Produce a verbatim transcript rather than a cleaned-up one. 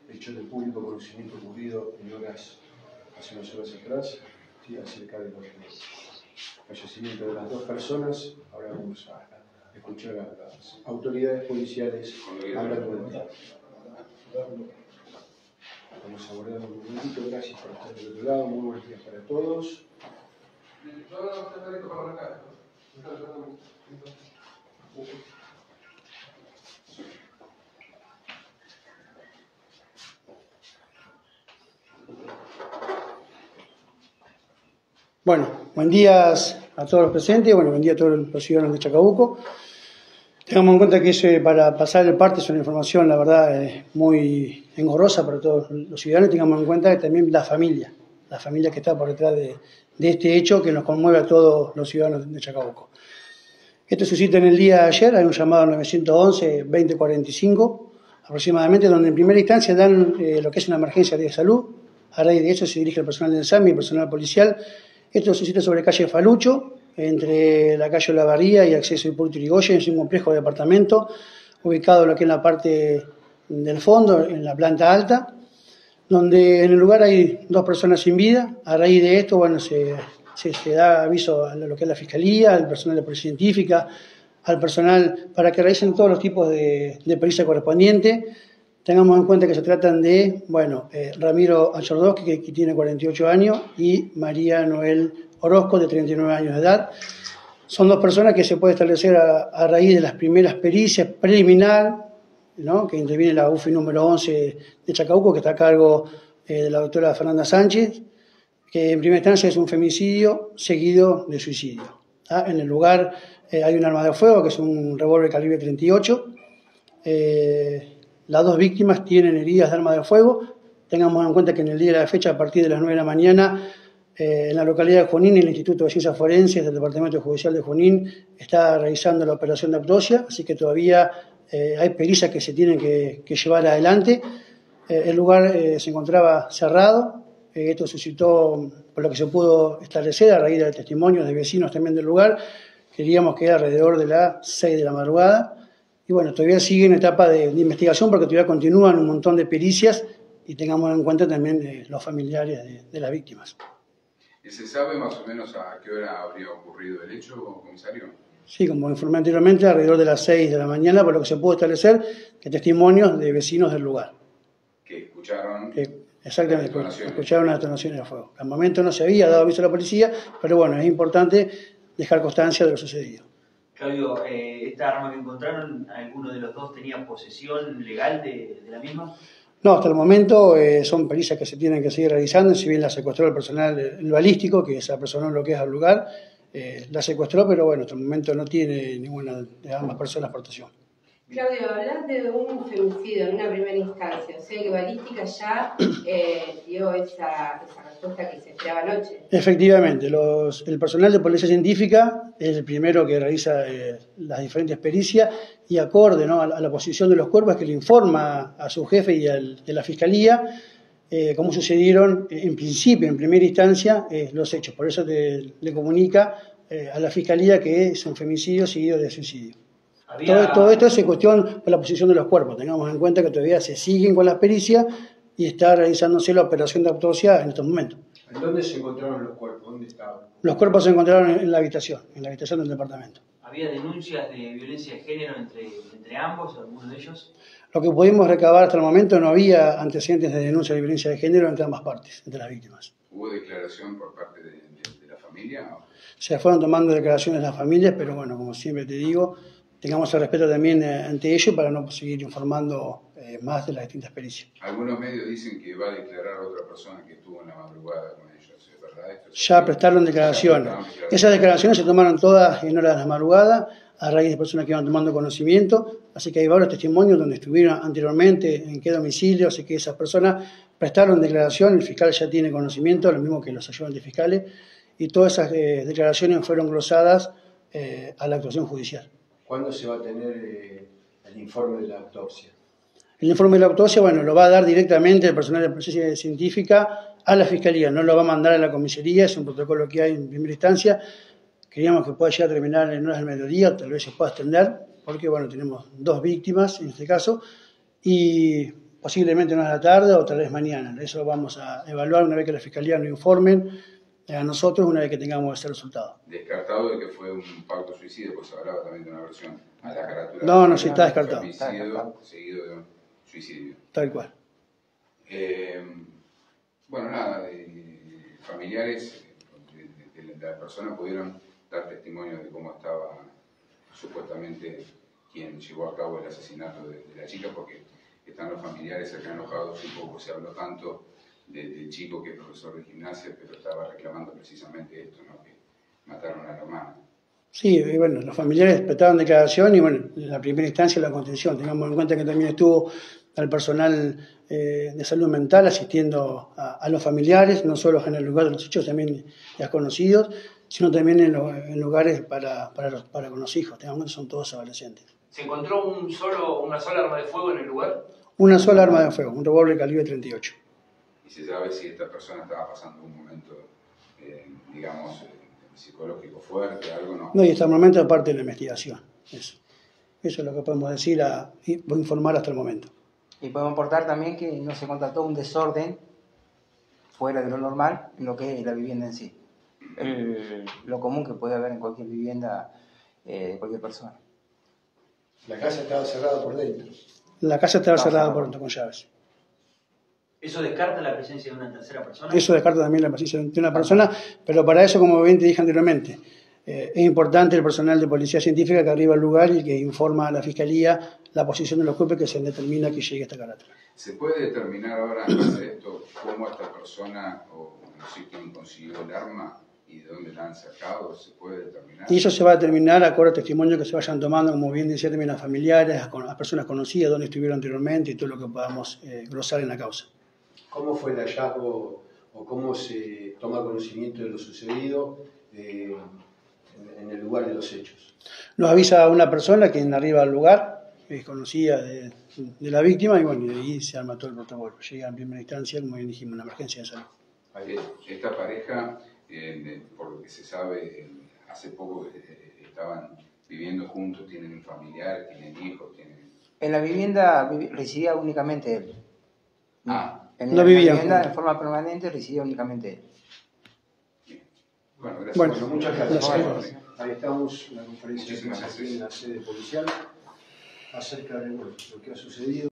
hecho de público conocimiento ocurrido en horas, hace unas horas atrás, ¿sí? Acerca de los fallecimientos de las dos personas. Ahora vamos a escuchar a las autoridades policiales hablando del tema. Vamos a abordar un momentito, gracias por estar del otro lado, muy buenos días para todos. Bueno, buen día a todos los presentes, bueno, buen día a todos los ciudadanos de Chacabuco. Tengamos en cuenta que eso, para pasar el parte es una información, la verdad, eh, muy engorrosa para todos los ciudadanos. Tengamos en cuenta que también la familia, la familia que está por detrás de, de este hecho que nos conmueve a todos los ciudadanos de Chacabuco. Esto suscita en el día de ayer, hay un llamado nueve once, veinte cuarenta y cinco aproximadamente, donde en primera instancia dan eh, lo que es una emergencia de salud. A raíz de eso se dirige el personal del SAMI y el personal policial. Esto suscita sobre calle Falucho, entre la calle Olavarría y acceso Hipólito Yrigoyen. Es un complejo de departamento ubicado lo que es en la parte del fondo, en la planta alta, donde en el lugar hay dos personas sin vida. A raíz de esto, bueno, se, se, se da aviso a lo que es la Fiscalía, al personal de Policía Científica, al personal para que realicen todos los tipos de, de pericia correspondiente. Tengamos en cuenta que se tratan de, bueno, eh, Ramiro Achordowski, que, que tiene cuarenta y ocho años, y María Noel Orozco, de treinta y nueve años de edad. Son dos personas que se puede establecer a, a raíz de las primeras pericias preliminar, ¿no?, que interviene la U F I número once de Chacabuco, que está a cargo eh, de la doctora Fernanda Sánchez, que en primera instancia es un femicidio seguido de suicidio. ¿Ah? En el lugar eh, hay un arma de fuego, que es un revólver calibre treinta y ocho. Eh, Las dos víctimas tienen heridas de arma de fuego. Tengamos en cuenta que en el día de la fecha, a partir de las nueve de la mañana, eh, en la localidad de Junín, el Instituto de Ciencias Forenses del Departamento Judicial de Junín está realizando la operación de autopsia, así que todavía eh, hay pericias que se tienen que, que llevar adelante. Eh, el lugar eh, se encontraba cerrado. Eh, esto suscitó, por lo que se pudo establecer a raíz de testimonios de vecinos también del lugar, queríamos que era alrededor de las seis de la madrugada. Y bueno, todavía sigue en etapa de, de investigación porque todavía continúan un montón de pericias y tengamos en cuenta también eh, los familiares de, de las víctimas. ¿Y se sabe más o menos a qué hora habría ocurrido el hecho, comisario? Sí, como informé anteriormente, alrededor de las seis de la mañana, por lo que se pudo establecer que testimonios de vecinos del lugar. ¿Que escucharon? Que, exactamente, las escucharon las detonaciones de fuego. Al momento no se había dado aviso a la policía, pero bueno, es importante dejar constancia de lo sucedido. Claudio, eh, ¿esta arma que encontraron, alguno de los dos tenía posesión legal de, de la misma? No, hasta el momento eh, son pericias que se tienen que seguir realizando, si bien la secuestró el personal el balístico, que se apersonó lo que es al lugar, eh, la secuestró, pero bueno, hasta el momento no tiene ninguna de ambas personas portación. Claudio, hablas de un femicidio en una primera instancia, o sea que Balística ya eh, dio esa, esa respuesta que se esperaba anoche. Efectivamente, los, el personal de Policía Científica es el primero que realiza eh, las diferentes pericias y acorde, ¿no?, a, la, a la posición de los cuerpos, que le informa a su jefe y al, de la Fiscalía eh, cómo sucedieron eh, en principio, en primera instancia, eh, los hechos. Por eso te, le comunica eh, a la Fiscalía que es un femicidio seguido de suicidio. Había... Todo, todo esto es en cuestión de la posición de los cuerpos. Tengamos en cuenta que todavía se siguen con las pericias y está realizándose la operación de autopsia en estos momentos. ¿En dónde se encontraron los cuerpos? ¿Dónde estaban? Los cuerpos se encontraron en la habitación, en la habitación del departamento. ¿Había denuncias de violencia de género entre, entre ambos, alguno de ellos? Lo que pudimos recabar hasta el momento, no había antecedentes de denuncia de violencia de género entre ambas partes, entre las víctimas. ¿Hubo declaración por parte de, de, de la familia? Se fueron tomando declaraciones de las familias, pero bueno, como siempre te digo, tengamos el respeto también eh, ante ellos para no seguir informando eh, más de las distintas pericias. Algunos medios dicen que va a declarar a otra persona que estuvo en la madrugada con ellos, ¿es verdad? Esto ya prestaron declaraciones. Ya prestaron Esas declaraciones se tomaron todas en horas de la madrugada, a raíz de personas que iban tomando conocimiento, así que hay varios testimonios donde estuvieron anteriormente, en qué domicilio, así que esas personas prestaron declaración, el fiscal ya tiene conocimiento, lo mismo que los ayudantes fiscales, y todas esas eh, declaraciones fueron glosadas eh, a la actuación judicial. ¿Cuándo se va a tener eh, el informe de la autopsia? El informe de la autopsia, bueno, lo va a dar directamente el personal de Policía Científica a la Fiscalía, no lo va a mandar a la comisaría, es un protocolo que hay en primera instancia. Queríamos que pueda llegar a terminar en horas del mediodía, tal vez se pueda extender, porque bueno, tenemos dos víctimas en este caso, y posiblemente no a la tarde o tal vez mañana. Eso lo vamos a evaluar una vez que la Fiscalía nos informen a nosotros, una vez que tengamos ese resultado. Descartado de que fue un pacto suicidio, pues se hablaba también de una versión a la carátula. No, no, sí está descartado. Femicidio seguido de un suicidio. Tal cual. Eh, bueno, nada, de, familiares de, de, de la persona pudieron dar testimonio de cómo estaba supuestamente quien llevó a cabo el asesinato de, de la chica, porque están los familiares acá enojados un poco, se habló tanto de, del chico que es profesor de gimnasia, pero estaba reclamando precisamente esto, ¿no? Que mataron a la hermana. Sí, y bueno, los familiares prestaron declaración y bueno, en la primera instancia la contención. Tengamos en cuenta que también estuvo al personal eh, de salud mental asistiendo a, a los familiares, no solo en el lugar de los hechos, también ya conocidos, sino también en, lo, en lugares para, para, los, para con los hijos. Tengamos en cuenta que son todos adolescentes. ¿Se encontró un solo, una sola arma de fuego en el lugar? Una sola arma de fuego, un revólver calibre treinta y ocho. ¿Y se sabe si esta persona estaba pasando un momento, eh, digamos, eh, psicológico fuerte, algo? No, no y hasta el momento es parte de la investigación. Eso, eso es lo que podemos decir a, y informar hasta el momento. Y podemos aportar también que no se constató un desorden fuera de lo normal en lo que es la vivienda en sí. El, lo común que puede haber en cualquier vivienda eh, de cualquier persona. La casa estaba cerrada por dentro. La casa estaba No, cerrada no. por dentro con llaves. ¿Eso descarta la presencia de una tercera persona? Eso descarta también la presencia de una persona, pero para eso, como bien te dije anteriormente, eh, es importante el personal de policía científica que arriba al lugar y que informa a la Fiscalía la posición de los cuerpos que se determina que llegue a esta carátula. ¿Se puede determinar ahora, en base a esto, cómo esta persona, o no sé quién consiguió el arma y de dónde la han sacado? ¿Se puede determinar? Y eso se va a determinar acorde a testimonios que se vayan tomando, como bien decía también a familiares, a, a personas conocidas, dónde estuvieron anteriormente y todo lo que podamos eh, glosar en la causa. ¿Cómo fue el hallazgo o cómo se toma conocimiento de lo sucedido eh, en, en el lugar de los hechos? Nos avisa una persona quien arriba al lugar, es conocida de, de la víctima, y bueno, y de ahí se arma todo el protocolo. Llega en primera instancia, como bien dijimos, una emergencia de salud. Eh, Esta pareja, eh, por lo que se sabe, eh, hace poco eh, estaban viviendo juntos, tienen un familiar, tienen hijos, tienen... En la vivienda vi- residía únicamente él. Ah, En No la vivían vivienda juntos. en forma permanente residía únicamente él. bueno, gracias. Bueno, Bueno, muchas gracias. gracias. Ahí estamos, una conferencia Muchísimas aquí gracias. en la sede policial acerca de bueno, lo que ha sucedido.